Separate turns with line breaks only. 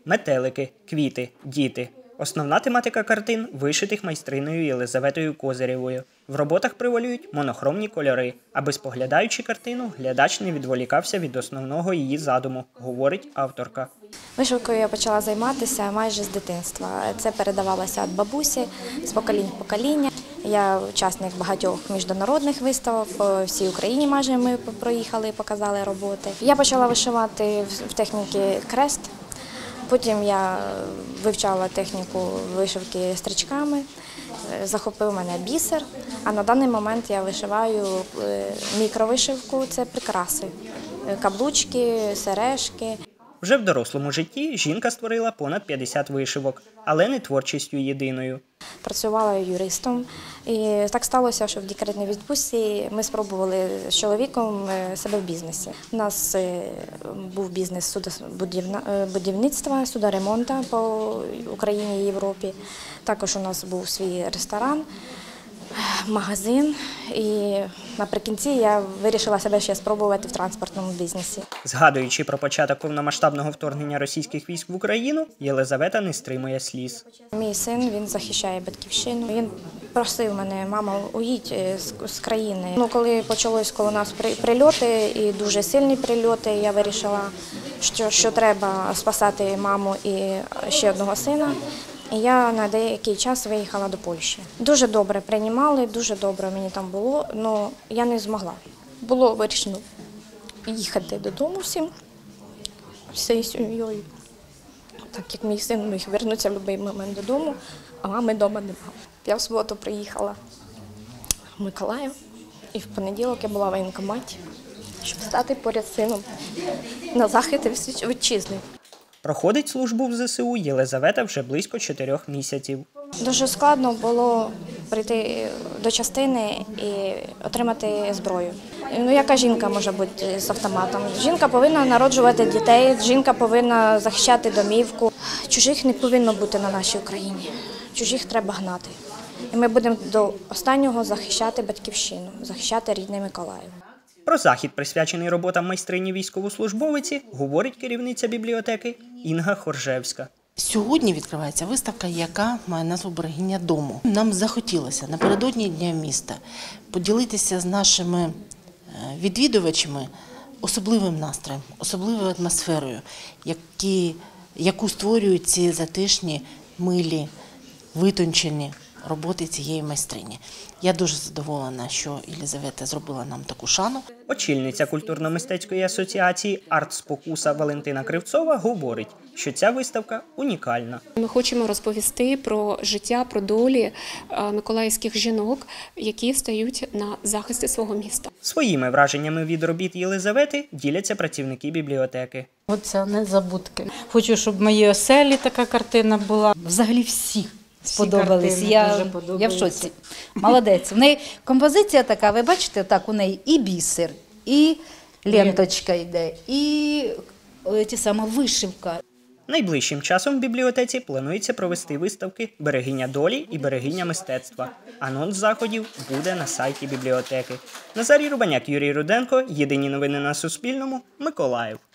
метелики, квіти, діти. Основна тематика картин – вишитих майстринею Єлизаветою Козирєвою. В роботах превалюють монохромні кольори, аби, споглядаючи картину, глядач не відволікався від основного її задуму, говорить авторка.
Вишивкою я почала займатися майже з дитинства. Це передавалося від бабусі з покоління в покоління. Я учасник багатьох міжнародних виставок, по всій Україні майже ми проїхали і показали роботи. Я почала вишивати в техніці крест, потім я вивчала техніку вишивки стрічками, захопив мене бісер, а на даний момент я вишиваю мікровишивку – це прикраси, каблучки, сережки.
Вже в дорослому житті жінка створила понад 50 вишивок, але не творчістю єдиною.
Працювала юристом, і так сталося, що в декретній відпустці ми спробували з чоловіком себе в бізнесі. У нас був бізнес будівництва, судоремонту по Україні і Європі. Також у нас був свій ресторан, магазин, і наприкінці я вирішила себе ще спробувати в транспортному бізнесі.
Згадуючи про початок повномасштабного вторгнення російських військ в Україну, Єлизавета не стримує сліз.
Мій син, він захищає батьківщину. Він просив мене: мама, уїдь з країни. Коли почалось коло нас прильоти, і дуже сильні прильоти, я вирішила, що треба спасати маму і ще одного сина. І я на деякий час виїхала до Польщі. Дуже добре приймали, дуже добре мені там було, але я не змогла. Було вирішено їхати додому всією сім'єю, так як мій син міг вернутися в будь-який момент додому, а мами вдома немає. Я в суботу приїхала в Миколаїв, і в понеділок я була в воєнкоматі, щоб стати поряд з сином на захист вітчизни.
Проходить службу в ЗСУ Єлизавета вже близько 4 місяців.
Дуже складно було прийти до частини і отримати зброю. Яка жінка може бути з автоматом? Жінка повинна народжувати дітей, жінка повинна захищати домівку. Чужих не повинно бути на нашій Україні, чужих треба гнати. І ми будемо до останнього захищати батьківщину, захищати рідний Миколаїв.
Про захід, присвячений роботам майстрині військовослужбовиці, говорить керівниця бібліотеки Інга Хоржевська.
Сьогодні відкривається виставка, яка має назву «Берегиня дому». Нам захотілося напередодні Дня міста поділитися з нашими відвідувачами особливим настроєм, особливою атмосферою, яку створюють ці затишні, милі, витончені роботи цієї майстрині. Я дуже задоволена, що Єлизавета зробила нам таку шану.
Очільниця культурно-мистецької асоціації «Арт-спокуса» Валентина Кривцова говорить, що ця виставка унікальна.
Ми хочемо розповісти про життя, про долі миколаївських жінок, які стають на захисті свого міста.
Своїми враженнями від робіт Єлизавети діляться працівники бібліотеки.
Оце незабудки. Хочу, щоб в моїй оселі така картина була. Взагалі всі сподобались. Я в шоці. Молодець. В неї композиція така, ви бачите, так у неї і бісер, і ленточка йде, і сама вишивка.
Найближчим часом в бібліотеці планується провести виставки «Берегиня долі» і «Берегиня мистецтва». Анонс заходів буде на сайті бібліотеки. Назарій Рубаняк, Юрій Руденко. Єдині новини на Суспільному. Миколаїв.